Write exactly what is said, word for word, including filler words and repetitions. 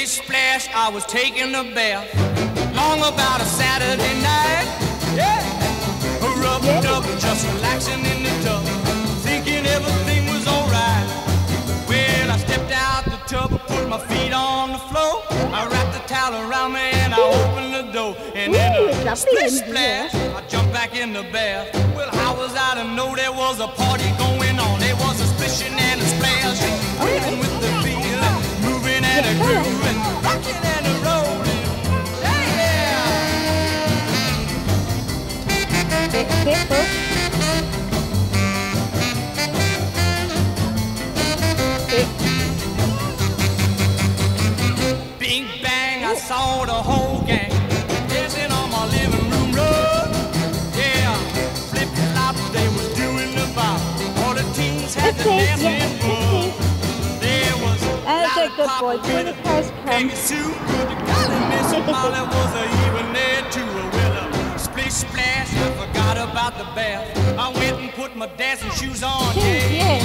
Splish splash, I was taking a bath. Long about a Saturday night. Yeah. Rub a dub, just relaxing in the tub, thinking everything was alright. Well, I stepped out the tub, put my feet on the floor. I wrapped the towel around me and I opened the door. And then a splish splash, I jumped back in the bath. Well, how was I to know there was a party going on? There was a splishing and a splash, moving with the feel, moving and a groove, and rocking and a rolling. Yeah. Bing bang, I saw the whole gang dancing on my living room rug. Yeah, flip flop, they was doing the bop. All the teens had the dancing bug. There was a good boy, do the first Baby Sue, good to golly, Miss Molly was a even there too. Well, a splish splash, I forgot about the bath. I went and put my dancing shoes on. Yeah, yeah.